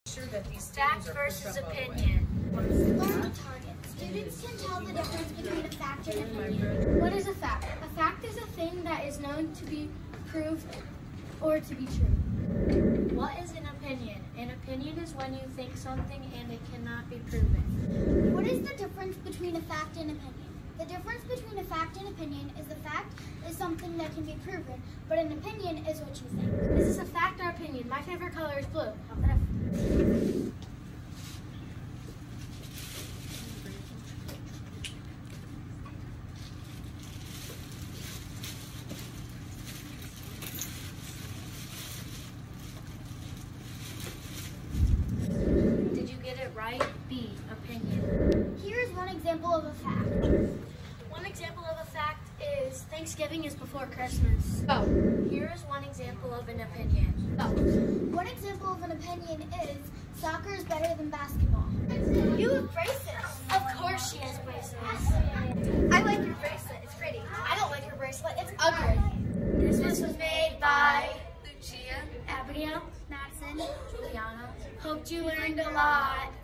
Fact versus opinion. Learn target. Students can tell the difference between a fact and opinion. What is a fact? A fact is a thing that is known to be proved or to be true. What is an opinion? An opinion is when you think something and it cannot be proven. What is the difference between a fact and opinion? The difference between a fact and opinion is the fact is something that can be proven, but an opinion is what you think. This is a fact or opinion. My favorite color is blue. Did you get it right? B. Opinion. Here is one example of a fact. One example of a fact is Thanksgiving is before Christmas. Oh. Here is one example of an opinion. Oh. One example of an opinion is soccer is better than basketball. You have bracelets. Of course she has bracelets. I like your bracelet. It's pretty. I don't like your bracelet. It's ugly. This was made by Lucia, Abigail, Madison. Juliana. Hoped you learned a lot.